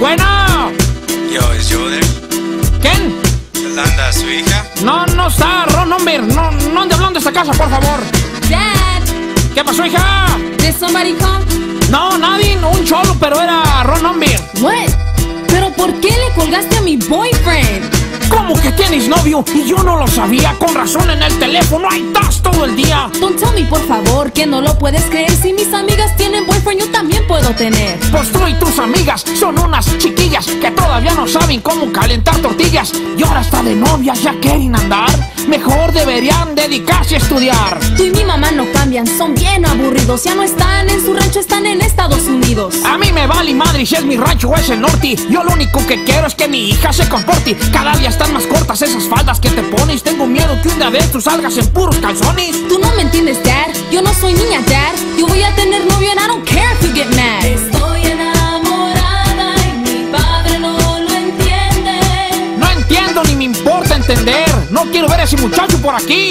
Bueno. Yo, ¿es Joder? ¿Quién? ¿Yolanda, su hija? No está. Wrong number. No ande hablando de esta casa, por favor. Dad, ¿Qué pasó, hija? did somebody come? No, nadie. Un cholo, pero era wrong number. What? ¿Pero por qué le colgaste a mi boyfriend? ¿Cómo que tienes novio? Y yo no lo sabía. Con razón en el teléfono ahí estás todo el día. Don't tell me, por favor, que no lo puedes creer. Si mis amigas tienen boyfriend, yo también puedo tener. Pues tú y tus amigas son unas chiquillas que todavía no saben cómo calentar tortillas. Y ahora está de novias, ya quieren andar. Mejor deberían dedicarse a estudiar. Tú y mi mamá no cambian, son bien aburridos. Ya no están en su rancho, están en Estados Unidos. A mí me vale madre si es mi rancho o es el norte. Yo lo único que quiero es que mi hija se comporte. Cada día están más cortas esas faldas que te pones. Tengo miedo que un día de estos salgas en puros calzones. Tú no me entiendes, Dad. Yo no soy niña, Dad. Yo voy a tener novio and I don't care if you get mad. Estoy enamorada y mi padre no lo entiende. No entiendo ni me importa entender. No quiero ver a ese muchacho por aquí.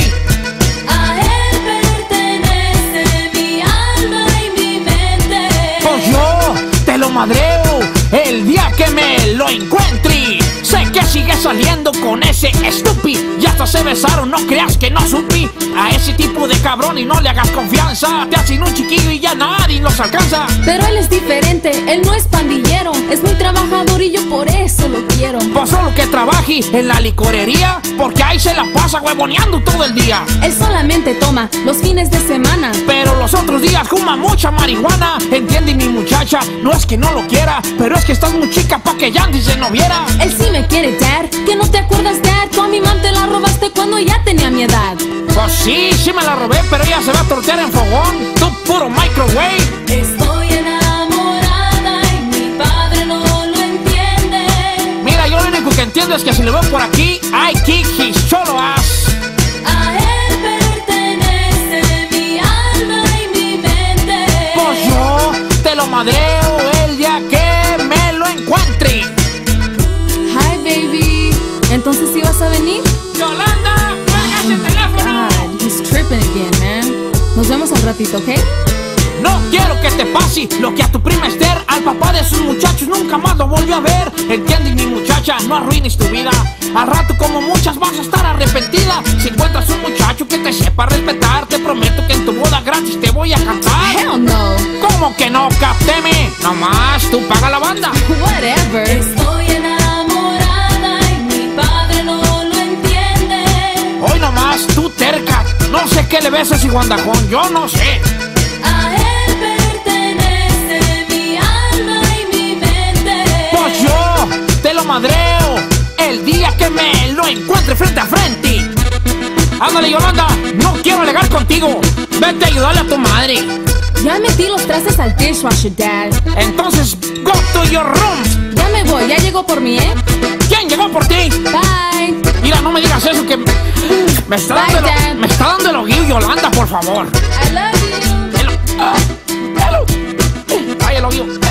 A él pertenece mi alma y mi mente. Pues yo te lo madreo el día que me lo encuentre. Sé que sigue saliendo con ese estúpido. Ya hasta se besaron, no creas que no supe. A ese tipo de cabrón y no le hagas confianza. Te hacen un chiquillo y ya nadie los alcanza. Pero él es diferente, él no es pandillero. Es muy trabajador y yo por eso lo quiero. Pues solo que trabaje en la licorería, porque ahí se la pasa huevoneando todo el día. Él solamente toma los fines de semana, pero los otros días fuma mucha marihuana. Entiende mi muchacha, no es que no lo quiera, pero es que estás muy chica pa' que Yandy se no viera. Él sí me quiere, Dad. ¿Que no te acuerdas, Dad? Tú a mi mam te la robaste cuando ya tenía mi edad. Pues sí me la robé, pero ella se va a tortear en fogón. Tú puro microwave. Estoy enamorada y mi padre no lo entiende. Mira, yo lo único que entiendo es que si lo veo por aquí, I kick his solo ass. A él pertenece mi alma y mi mente. Pues yo te lo madreo el día que me lo encuentre. Hi, baby. ¿Entonces sí vas a venir? Yolanda, cuelga ese teléfono. God, he's tripping again, man. Nos vemos al ratito, ¿ok? No quiero que te pase lo que a tu prima Esther. Al papá de sus muchachos nunca más lo volvió a ver. Entiende mi muchacha, no arruines tu vida. Al rato como muchas vas a estar arrepentida. Si encuentras un muchacho que te sepa respetar, te prometo que en tu boda gratis te voy a cantar. Hell no. ¿Cómo que no? Capteme. Nomás tú paga la banda. Whatever. Estoy enamorada y mi padre no lo entiende. Hoy nomás tú terca. No sé qué le ves a ese guandajón, yo no sé. A él pertenece mi alma y mi mente. Pues yo te lo madreo el día que me lo encuentre frente a frente. Ándale, Yolanda, no quiero alegar contigo. Vete a ayudarle a tu madre. Ya metí los trastes al dishwasher, Dad. Entonces, go to your room. Ya me voy, ya llegó por mí, ¿eh? ¿Quién llegó por ti? Bye. Mira, no me digas eso que me está Bye, dando Dad. me está dando el oguillo, Yolanda, por favor. I love you. Ay, el oguillo.